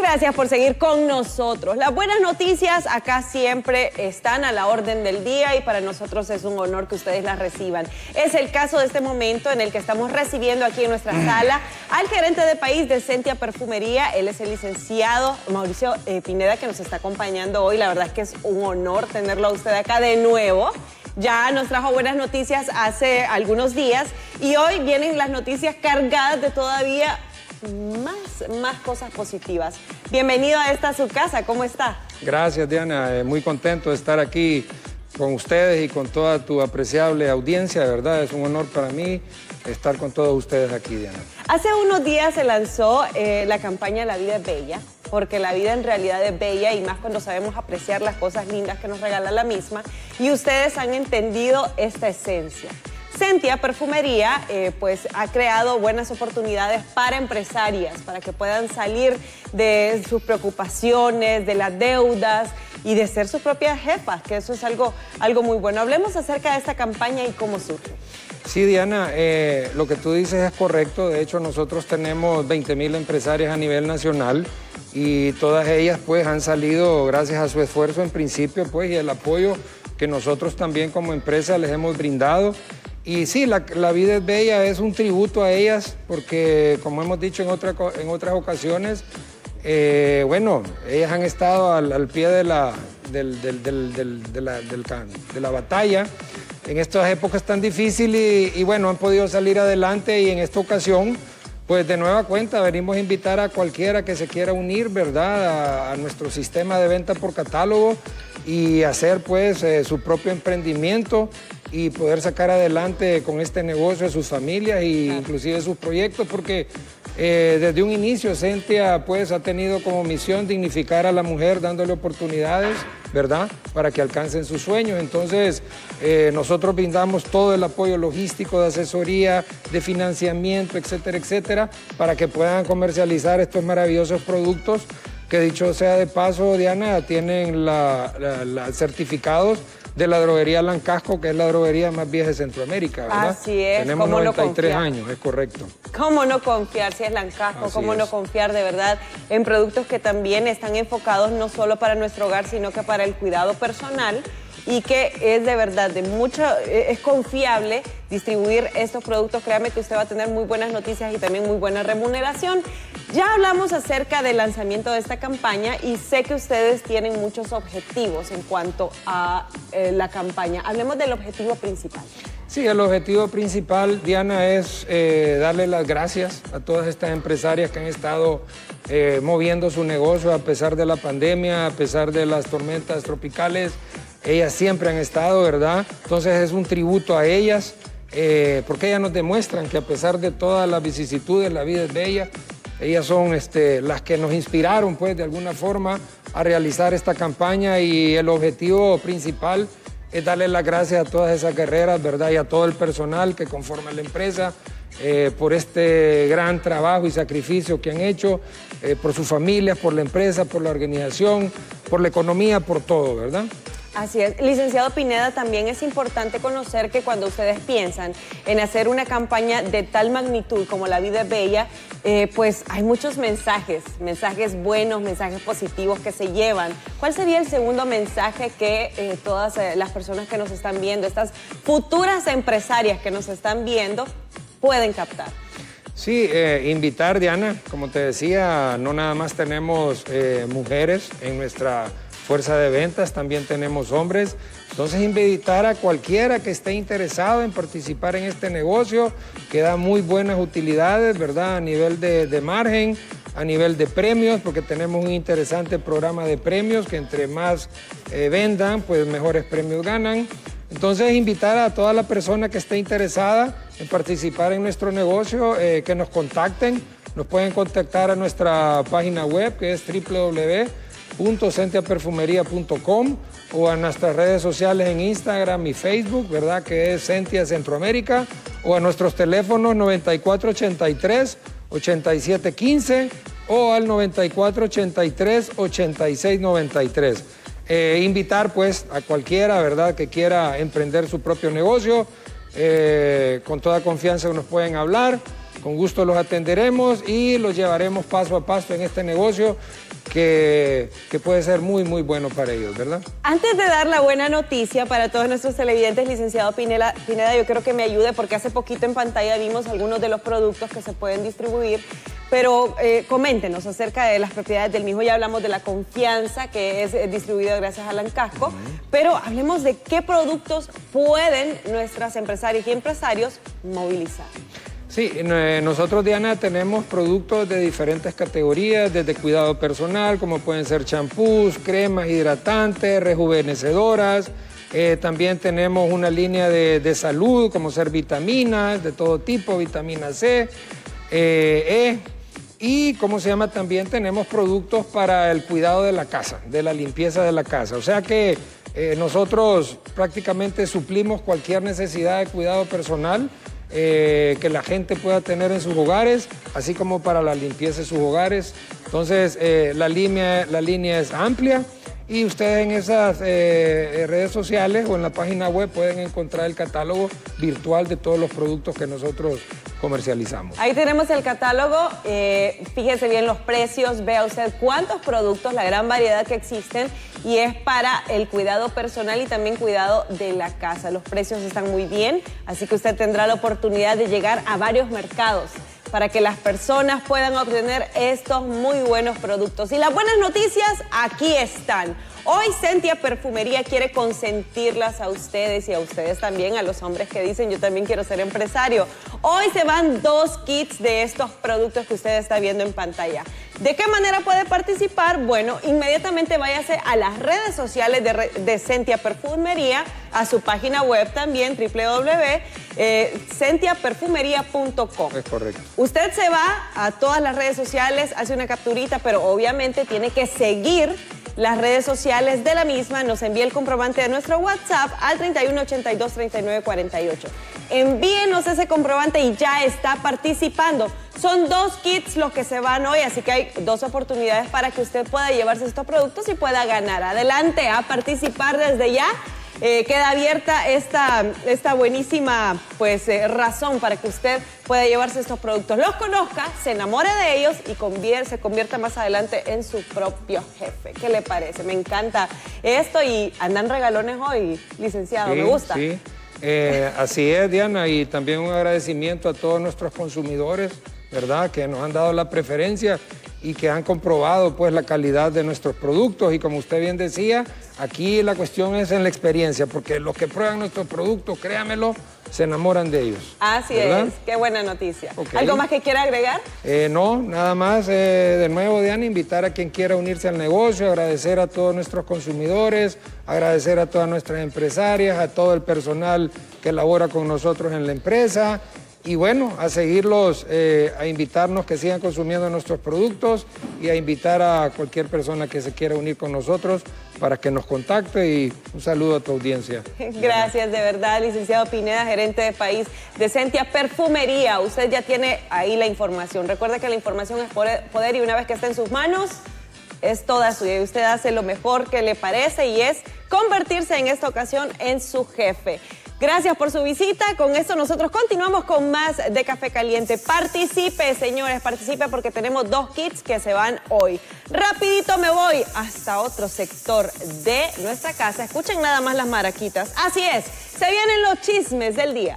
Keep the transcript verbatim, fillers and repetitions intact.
Gracias por seguir con nosotros. Las buenas noticias acá siempre están a la orden del día y para nosotros es un honor que ustedes las reciban. Es el caso de este momento en el que estamos recibiendo aquí en nuestra sala al gerente de país de Sentia Perfumería. Él es el licenciado Mauricio eh, Pineda, que nos está acompañando hoy. La verdad es que es un honor tenerlo a usted acá de nuevo. Ya nos trajo buenas noticias hace algunos días y hoy vienen las noticias cargadas de todavía más, más cosas positivas. Bienvenido a esta su casa, ¿cómo está? Gracias, Diana, eh, muy contento de estar aquí con ustedes y con toda tu apreciable audiencia, de verdad, es un honor para mí estar con todos ustedes aquí, Diana. Hace unos días se lanzó eh, la campaña La Vida es Bella, porque la vida en realidad es bella y más cuando sabemos apreciar las cosas lindas que nos regala la misma, y ustedes han entendido esta esencia. Sentia Perfumería eh, pues ha creado buenas oportunidades para empresarias, para que puedan salir de sus preocupaciones, de las deudas y de ser sus propias jefas, que eso es algo, algo muy bueno. Hablemos acerca de esta campaña y cómo surge. Sí, Diana, eh, lo que tú dices es correcto. De hecho, nosotros tenemos veinte mil empresarias a nivel nacional y todas ellas pues han salido gracias a su esfuerzo en principio pues y el apoyo que nosotros también como empresa les hemos brindado. Y sí, la, la vida es bella, es un tributo a ellas porque, como hemos dicho en, otra, en otras ocasiones, eh, bueno, ellas han estado al, al pie de la, del, del, del, del, de, la, del, de la batalla en estas épocas tan difíciles y, y bueno, han podido salir adelante y en esta ocasión, pues de nueva cuenta venimos a invitar a cualquiera que se quiera unir, ¿verdad?, a, a nuestro sistema de venta por catálogo y hacer pues eh, su propio emprendimiento y poder sacar adelante con este negocio a sus familias e inclusive sus proyectos, porque eh, desde un inicio Sentia pues ha tenido como misión dignificar a la mujer dándole oportunidades, ¿verdad?, para que alcancen sus sueños. Entonces eh, nosotros brindamos todo el apoyo logístico, de asesoría, de financiamiento, etcétera, etcétera, para que puedan comercializar estos maravillosos productos que, dicho sea de paso, Diana, tienen la, la, la certificados de la droguería Lancasco, que es la droguería más vieja de Centroamérica, ¿verdad? Así es. Tenemos ¿Cómo noventa y tres no años, es correcto. ¿Cómo no confiar si es Lancasco? Así ¿Cómo es. no confiar de verdad en productos que también están enfocados no solo para nuestro hogar, sino que para el cuidado personal? Y que es de verdad de mucho, es confiable distribuir estos productos. Créame que usted va a tener muy buenas noticias y también muy buena remuneración. Ya hablamos acerca del lanzamiento de esta campaña y sé que ustedes tienen muchos objetivos en cuanto a eh, la campaña. Hablemos del objetivo principal. Sí, el objetivo principal, Diana, es eh, darle las gracias a todas estas empresarias que han estado eh, moviendo su negocio a pesar de la pandemia, a pesar de las tormentas tropicales. Ellas siempre han estado, ¿verdad? Entonces es un tributo a ellas, eh, porque ellas nos demuestran que a pesar de todas las vicisitudes, la vida es bella. Ellas son este, las que nos inspiraron, pues, de alguna forma a realizar esta campaña y el objetivo principal es darle las gracias a todas esas guerreras, ¿verdad? Y a todo el personal que conforma la empresa eh, por este gran trabajo y sacrificio que han hecho, eh, por sus familias, por la empresa, por la organización, por la economía, por todo, ¿verdad? Así es. Licenciado Pineda, también es importante conocer que cuando ustedes piensan en hacer una campaña de tal magnitud como La Vida es Bella, eh, pues hay muchos mensajes, mensajes buenos, mensajes positivos que se llevan. ¿Cuál sería el segundo mensaje que eh, todas eh, las personas que nos están viendo, estas futuras empresarias que nos están viendo, pueden captar? Sí, eh, invitar, Diana, como te decía, no nada más tenemos eh, mujeres en nuestra fuerza de ventas, también tenemos hombres. Entonces invitar a cualquiera que esté interesado en participar en este negocio, que da muy buenas utilidades, ¿verdad? A nivel de, de margen, a nivel de premios, porque tenemos un interesante programa de premios que entre más eh, vendan, pues mejores premios ganan. Entonces invitar a toda la persona que esté interesada en participar en nuestro negocio, eh, que nos contacten. Nos pueden contactar a nuestra página web, que es doble u doble u doble u punto sentia perfumería punto com o a nuestras redes sociales en Instagram y Facebook, ¿verdad?, que es Sentia Centroamérica, o a nuestros teléfonos noventa y cuatro ochenta y tres ochenta y siete quince o al noventa y cuatro ochenta y tres ochenta y seis noventa y tres. Eh, invitar pues a cualquiera, ¿verdad?, que quiera emprender su propio negocio, eh, con toda confianza nos pueden hablar, con gusto los atenderemos y los llevaremos paso a paso en este negocio que, que puede ser muy, muy bueno para ellos, ¿verdad? Antes de dar la buena noticia para todos nuestros televidentes, licenciado Pineda, Pineda, yo creo que me ayude porque hace poquito en pantalla vimos algunos de los productos que se pueden distribuir, pero eh, coméntenos acerca de las propiedades del mismo. Ya hablamos de la confianza que es eh, distribuida gracias a Lancasco, uh-huh. pero hablemos de qué productos pueden nuestras empresarias y empresarios movilizar. Sí, nosotros, Diana, tenemos productos de diferentes categorías, desde cuidado personal, como pueden ser champús, cremas hidratantes, rejuvenecedoras. Eh, también tenemos una línea de, de salud, como ser vitaminas de todo tipo, vitamina C, eh, E. Y, ¿cómo se llama? También tenemos productos para el cuidado de la casa, de la limpieza de la casa. O sea que eh, nosotros prácticamente suplimos cualquier necesidad de cuidado personal Eh, que la gente pueda tener en sus hogares, así como para la limpieza de sus hogares. Entonces, eh, la, línea, la línea es amplia y ustedes en esas eh, redes sociales o en la página web pueden encontrar el catálogo virtual de todos los productos que nosotros comercializamos. Ahí tenemos el catálogo, eh, fíjese bien los precios, vea usted cuántos productos, la gran variedad que existen, y es para el cuidado personal y también cuidado de la casa. Los precios están muy bien, así que usted tendrá la oportunidad de llegar a varios mercados para que las personas puedan obtener estos muy buenos productos. Y las buenas noticias aquí están. Hoy Sentia Perfumería quiere consentirlas a ustedes y a ustedes también, a los hombres que dicen yo también quiero ser empresario. Hoy se van dos kits de estos productos que usted está viendo en pantalla. ¿De qué manera puede participar? Bueno, inmediatamente váyase a las redes sociales de, de Sentia Perfumería, a su página web también, doble u doble u doble u punto sentia perfumería punto com. Es correcto. Usted se va a todas las redes sociales, hace una capturita, pero obviamente tiene que seguir las redes sociales de la misma. Nos envía el comprobante de nuestro WhatsApp al treinta y uno ochenta y dos treinta y nueve cuarenta y ocho. Envíenos ese comprobante y ya está participando. Son dos kits los que se van hoy, así que hay dos oportunidades para que usted pueda llevarse estos productos y pueda ganar. Adelante a participar desde ya. Eh, queda abierta esta, esta buenísima pues, eh, razón para que usted pueda llevarse estos productos, los conozca, se enamore de ellos y convier se convierta más adelante en su propio jefe. ¿Qué le parece? Me encanta esto y andan regalones hoy, licenciado, sí, me gusta. Sí, eh, así es, Diana, y también un agradecimiento a todos nuestros consumidores, ¿verdad?, que nos han dado la preferencia y que han comprobado pues la calidad de nuestros productos. Y como usted bien decía, aquí la cuestión es en la experiencia, porque los que prueban nuestros productos, créamelo, se enamoran de ellos. Así ¿verdad? es, qué buena noticia. Okay. ¿Algo más que quiera agregar? Eh, no, nada más, eh, de nuevo, Diana, invitar a quien quiera unirse al negocio, agradecer a todos nuestros consumidores, agradecer a todas nuestras empresarias, a todo el personal que labora con nosotros en la empresa. Y bueno, a seguirlos, eh, a invitarnos que sigan consumiendo nuestros productos y a invitar a cualquier persona que se quiera unir con nosotros para que nos contacte, y un saludo a tu audiencia. Gracias, de verdad, licenciado Pineda, gerente de país de Sentia Perfumería. Usted ya tiene ahí la información. Recuerde que la información es poder y una vez que está en sus manos, es toda suya y usted hace lo mejor que le parece y es convertirse en esta ocasión en su jefe. Gracias por su visita. Con esto nosotros continuamos con más de Café Caliente. Participe, señores, participe porque tenemos dos kits que se van hoy. Rapidito me voy hasta otro sector de nuestra casa. Escuchen nada más las maraquitas. Así es, se vienen los chismes del día.